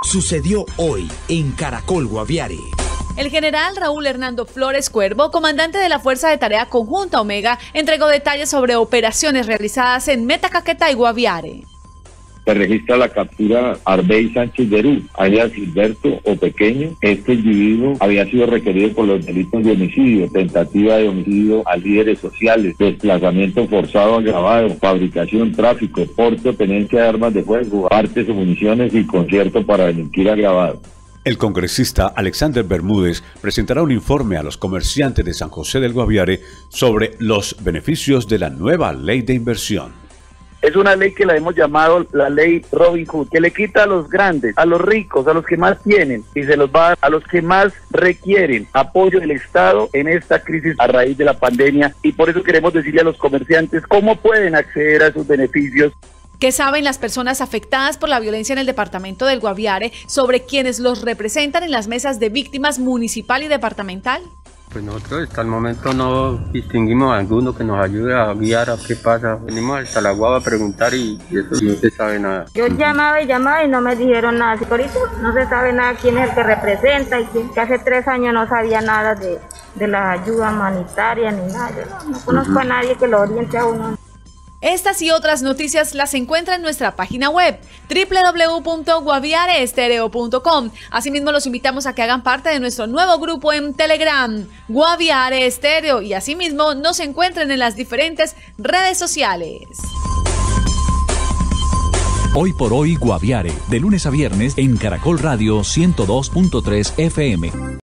Sucedió hoy en Caracol Guaviare. El general Raúl Hernando Flores Cuervo, comandante de la Fuerza de Tarea Conjunta Omega, entregó detalles sobre operaciones realizadas en Metacaquetá y Guaviare. Se registra la captura Arbey Sánchez Derú, alias Gilberto o Pequeño. Este individuo había sido requerido por los delitos de homicidio, tentativa de homicidio a líderes sociales, desplazamiento forzado agravado, fabricación, tráfico, porte o tenencia de armas de fuego, partes o municiones y concierto para delinquir agravado. El congresista Alexander Bermúdez presentará un informe a los comerciantes de San José del Guaviare sobre los beneficios de la nueva ley de inversión. Es una ley que la hemos llamado la ley Robin Hood, que le quita a los grandes, a los ricos, a los que más tienen, y se los va a los que más requieren apoyo del Estado en esta crisis a raíz de la pandemia. Y por eso queremos decirle a los comerciantes cómo pueden acceder a esos beneficios. ¿Qué saben las personas afectadas por la violencia en el departamento del Guaviare sobre quienes los representan en las mesas de víctimas municipal y departamental? Pues nosotros hasta el momento no distinguimos a alguno que nos ayude a guiar a qué pasa. Venimos hasta la Guava a preguntar y eso no se sabe nada. Yo llamaba y no me dijeron nada. Si por eso no se sabe nada quién es el que representa y quién, que hace 3 años no sabía nada de la ayuda humanitaria ni nada. Yo no conozco a nadie que lo oriente a uno. Estas y otras noticias las encuentra en nuestra página web www.guaviareestereo.com. Asimismo los invitamos a que hagan parte de nuestro nuevo grupo en Telegram, Guaviare Estéreo, y asimismo nos encuentren en las diferentes redes sociales. Hoy por hoy Guaviare, de lunes a viernes en Caracol Radio 102.3 FM.